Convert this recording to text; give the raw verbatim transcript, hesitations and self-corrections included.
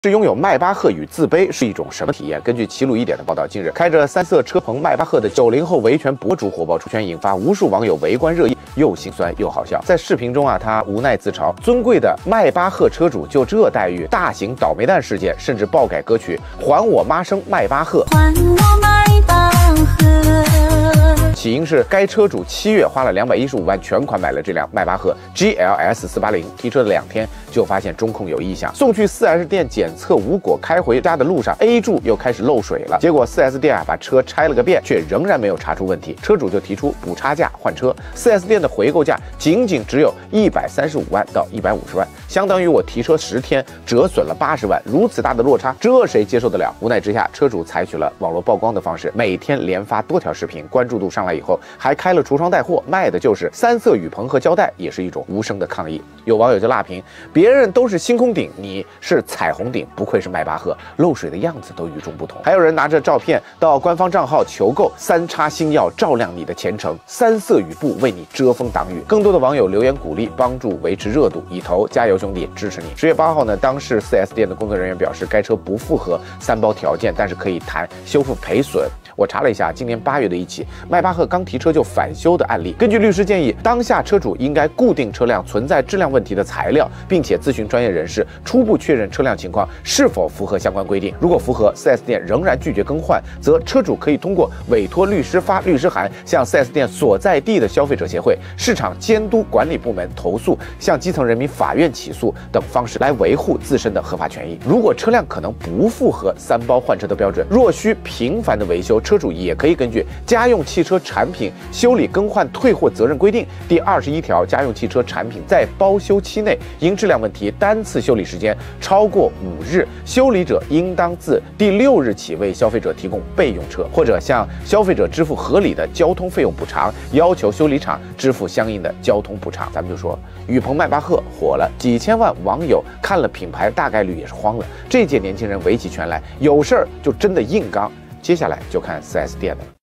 是拥有迈巴赫与自卑是一种什么体验？根据齐鲁一点的报道，近日开着三色车棚迈巴赫的九零后维权博主火爆出圈，引发无数网友围观热议，又心酸又好笑。在视频中啊，他无奈自嘲：尊贵的迈巴赫车主就这待遇，大型倒霉蛋事件，甚至爆改歌曲《还我妈生迈巴赫》。还我迈巴赫。起因是该车主七月花了两百一十五万全款买了这辆迈巴赫 G L S 四八零，提车的两天就发现中控有异响，送去 四 S 店检测无果，开回家的路上 A 柱又开始漏水了。结果 四 S 店啊把车拆了个遍，却仍然没有查出问题，车主就提出补差价换车。四 S 店的回购价仅仅只有一百三十五万到一百五十万，相当于我提车十天折损了八十万，如此大的落差，这谁接受得了？无奈之下，车主采取了网络曝光的方式，每天连发多条视频，关注度上来以后，还开了橱窗带货，卖的就是三色雨棚和胶带，也是一种无声的抗议。有网友就辣评：别人都是星空顶，你是彩虹顶，不愧是迈巴赫，漏水的样子都与众不同。还有人拿着照片到官方账号求购三叉星耀，照亮你的前程，三色雨布为你遮风挡雨。更多的网友留言鼓励，帮助维持热度，以投加油兄弟，支持你。十月八号呢，当事 四 S 店的工作人员表示，该车不符合三包条件，但是可以谈修复赔损。我查了一下，今年八月的一起迈巴赫刚提车就返修的案例。根据律师建议，当下车主应该固定车辆存在质量问题的材料，并且咨询专业人士，初步确认车辆情况是否符合相关规定。如果符合， 四 S 店仍然拒绝更换，则车主可以通过委托律师发律师函向 四 S 店所在地的消费者协会、市场监督管理部门投诉，向基层人民法院起诉等方式来维护自身的合法权益。如果车辆可能不符合三包换车的标准，若需频繁的维修，车主也可以根据《家用汽车产品修理更换退货责任规定》第二十一条，家用汽车产品在包修期内因质量问题单次修理时间超过五日，修理者应当自第六日起为消费者提供备用车，或者向消费者支付合理的交通费用补偿，要求修理厂支付相应的交通补偿。咱们就说雨棚迈巴赫火了，几千万网友看了品牌大概率也是慌了。这届年轻人围起拳来，有事儿就真的硬刚。接下来就看 四 S 店的。